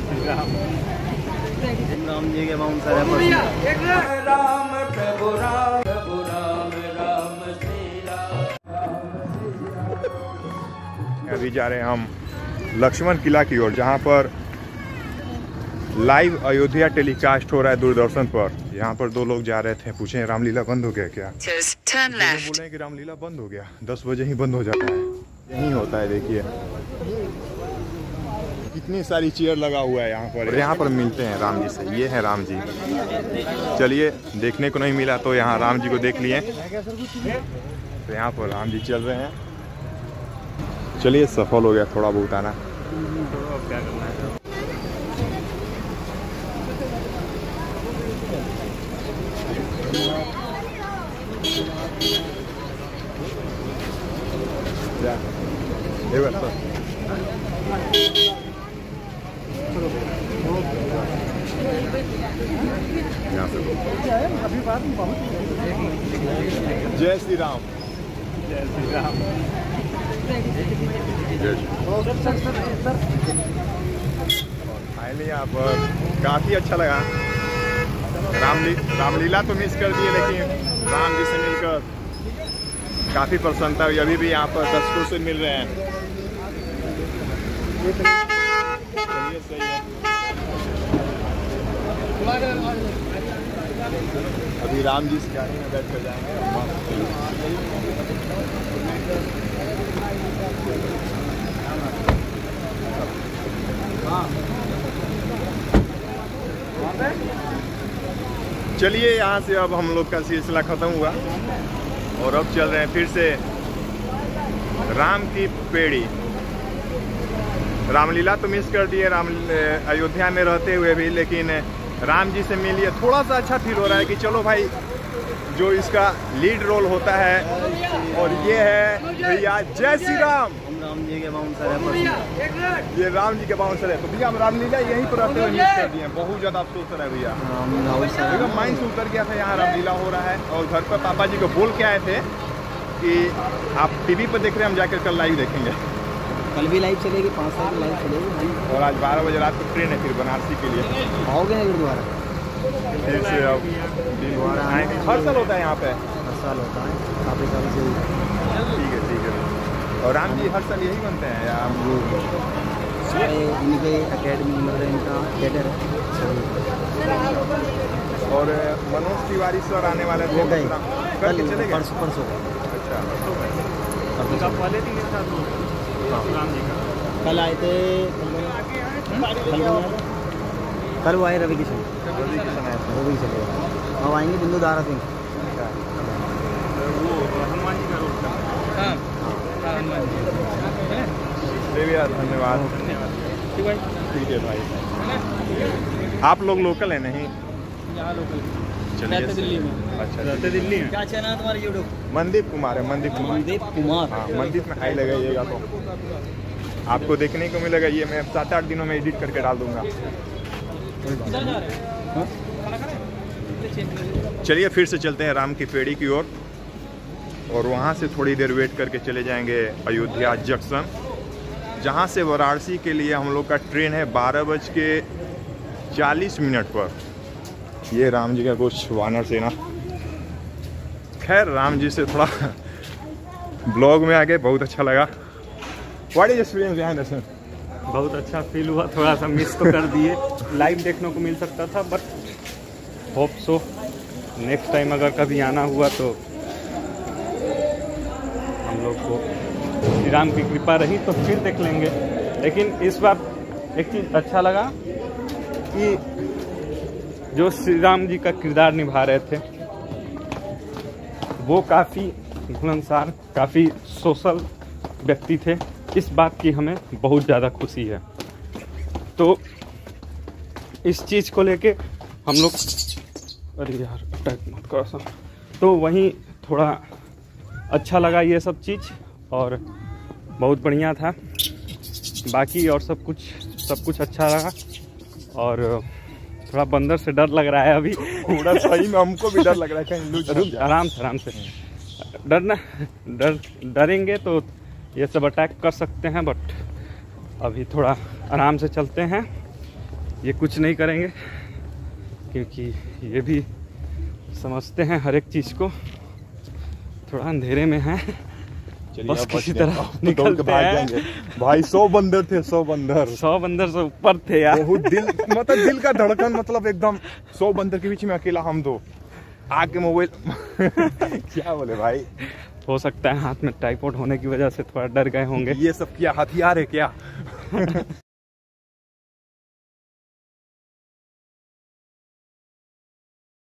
राम जी के बाउंसर है। राम प्रभु राम प्रभु राम राम श्री राम। अभी जा रहे हैं हम लक्ष्मण किला की ओर, जहाँ पर लाइव अयोध्या टेलीकास्ट हो रहा है दूरदर्शन पर। यहाँ पर दो लोग जा रहे थे, पूछे रामलीला बंद हो गया क्या? बोले कि रामलीला बंद हो गया, 10 बजे ही बंद हो जाता है। यही होता है, देखिए कितनी सारी चेयर लगा हुआ है यहाँ पर। यहाँ पर मिलते हैं राम जी से। ये है राम जी। चलिए, देखने को नहीं मिला तो यहाँ राम जी को देख लिए। तो यहाँ पर राम जी चल रहे हैं। चलिए, सफल हो गया थोड़ा बहुत आना। क्या करना है? जय श्री राम। जय श्री राम। फाइनली यहाँ पर काफी अच्छा लगा। रामलीला तो मिस कर दिए, लेकिन राम जी से मिलकर काफी प्रसन्नता हुई। अभी भी यहाँ पर दर्शकों से मिल रहे हैं। चलिए, सही है। अभी राम जी से गाड़ी में बैठ कर जाएंगे। चलिए, यहाँ से अब हम लोग का सिलसिला खत्म हुआ और अब चल रहे हैं फिर से राम की पेड़ी। रामलीला तो मिस कर दिए अयोध्या में रहते हुए भी, लेकिन राम जी से मिलिए थोड़ा सा अच्छा फील हो रहा है कि चलो भाई, जो इसका लीड रोल होता है। और ये है भैया जय श्री राम। राम जी के बाउंसर है। ये राम जी के बाउंसर है। तो भैया, हम रामलीला यहीं पर रहते हुए मिस कर दिए हैं। बहुत ज्यादा अफसोस हो रहा है भैया। एकदम माइंड से उतर गया था यहाँ रामलीला हो रहा है। और घर पर पापा जी को बोल के आए थे कि आप टीवी पर देख रहे हैं, हम जाकर कल लाइव देखेंगे। कल भी लाइव चलेगी, 5 साल की लाइव चलेगी। और आज 12 बजे रात को ट्रेन है फिर बनारसी के लिए। आओगे ना गुरुद्वारा? फिर से अब हर साल होता है यहाँ पे? हर साल होता है, काफ़ी साल से। ठीक है, ठीक है। और राम जी हर साल यही बनते हैं या सारे इनके अकेडमी मतलब इनका थिएटर है। और मनोज तिवारी सर आने वाले थे, कल चले गए? परसों। अच्छा, पहले दिन के साथ राम जी का कल आए थे। कल वो आए रवि किशन आए थे। वो भी चले गए। अब आएंगे बिंदु दारा सिंह। वो हनुमान जी का रोल था। हाँ, हनुमान जी। धन्यवाद। ठीक है भाई। आप लोग लोकल है नहीं? यहाँ लोकल। चलिए, दिल्ली में। अच्छा, रहते दिल्ली में। क्या चैनल है तुम्हारा यूट्यूब? मनदीप कुमार है। मनदीप कुमार। हाँ, मनदीप में हाई लगाइएगा तो आपको देखने को मिलेगा। ये मैं 7-8 दिनों में एडिट करके डाल दूंगा। चलिए, फिर से चलते हैं राम की पेड़ी की ओर और वहाँ से थोड़ी देर वेट करके चले जाएंगे अयोध्या जंक्शन, जहाँ से वाराणसी के लिए हम लोग का ट्रेन है 12:40 पर। ये राम जी का कुछ वानर सेना। खैर, राम जी से थोड़ा ब्लॉग में आके बहुत अच्छा लगा। व्हाट इज एक्सपीरियंस यहाँ दर्शन? बहुत अच्छा फील हुआ। थोड़ा सा मिस तो कर दिए, लाइव देखने को मिल सकता था, but hope so next time अगर कभी आना हुआ तो हम लोग को श्री राम की कृपा रही तो फिर देख लेंगे। लेकिन इस बार एक चीज़ अच्छा लगा कि जो श्री राम जी का किरदार निभा रहे थे वो काफ़ी घुलनसार, काफ़ी सोशल व्यक्ति थे। इस बात की हमें बहुत ज़्यादा खुशी है। तो इस चीज़ को लेके हम लोग, अरे यार अटैक मत करो सा, तो वहीं थोड़ा अच्छा लगा ये सब चीज़ और बहुत बढ़िया था। बाकी और सब कुछ अच्छा लगा। और थोड़ा बंदर से डर लग रहा है अभी। पूरा सही में हमको भी डर लग रहा है कहीं रुक, आराम से डरेंगे तो ये सब अटैक कर सकते हैं, बट अभी थोड़ा आराम से चलते हैं। ये कुछ नहीं करेंगे क्योंकि ये भी समझते हैं हर एक चीज़ को, थोड़ा अंधेरे में है, बस किसी तरह निकलते हैं। भाई 100 बंदर थे, 100 बंदर, 100 बंदर से ऊपर थे यार। बहुत दिल का धड़कन, मतलब एकदम 100 बंदर के बीच में अकेला हम दो आके मोबाइल क्या बोले भाई। हो सकता है हाथ में टाइफाइड होने की वजह से थोड़ा डर गए होंगे। ये सब क्या हथियार है क्या?